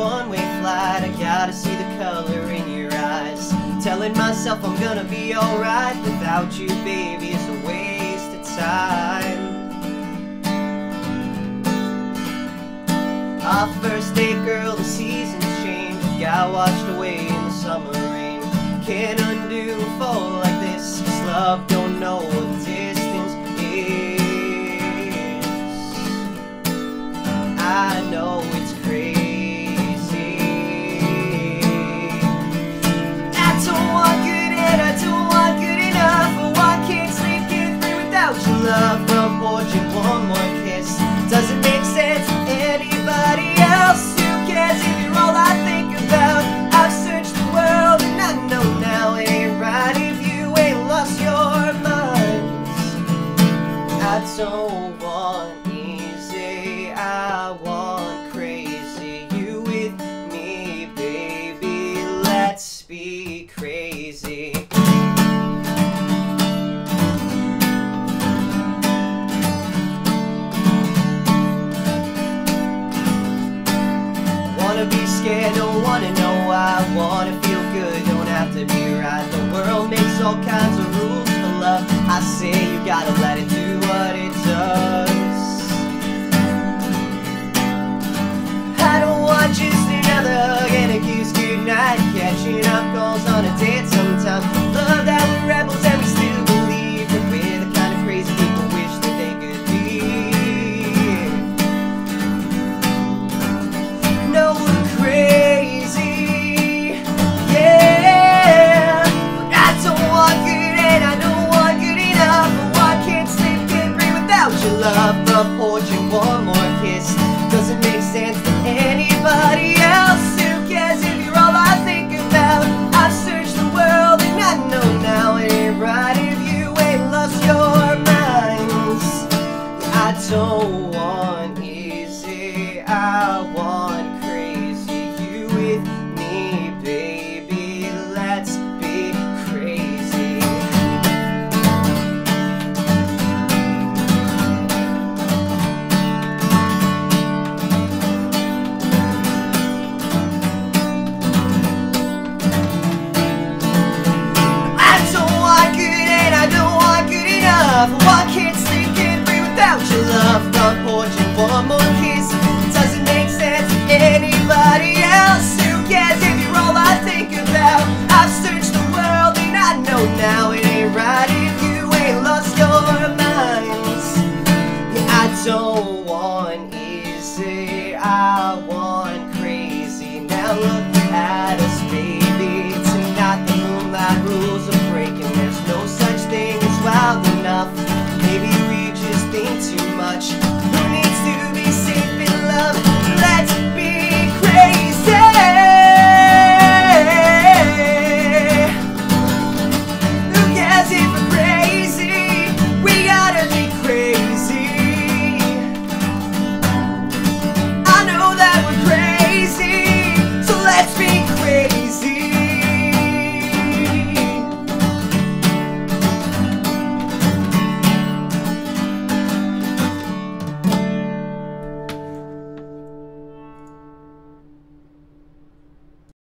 one-way flight. I gotta see the color in your eyes. Telling myself I'm gonna be alright without you, baby, is a waste of time. Our first date, girl, the seasons changed. Got washed away in the summer rain. Can't undo a fall like this, 'cause love don't know what distance is. I know it's crazy. I don't want good and I don't want good enough, but I can't sleep, get free without your love. Front porch and one more kiss doesn't make sense to anybody else. Who cares if you're all I think about? I've searched the world and I know now it ain't right if you ain't lost your minds. I don't want easy, I want crazy. You with me, baby, let's be crazy. Wanna be scared, don't wanna know why. Wanna feel good, don't have to be right. The world makes all kinds of rules for love. I say you gotta let it do what it does. I don't want just another hug and a kiss goodnight. Catching up calls on a date sometime. Love that we're rebels and we still believe that we're the kind of crazy people wish that they could be. No, we're crazy, yeah. But I don't want good and I don't want good enough. But I can't sleep, can't breathe without your love. Front porch and one more kiss doesn't make sense to anybody else. Who cares if you're all I think about? I've searched the world and I know now it ain't right if you ain't lost your minds. I don't want easy, I want crazy. You with me, baby, let's be crazy. I don't want good and I don't want good enough. I can't sleep, can't breathe without your love. Front porch and one more kiss doesn't make sense to anybody else. Who cares if you're all I think about? I've searched the world and I know now it ain't right if you ain't lost your minds. Yeah, I don't want easy.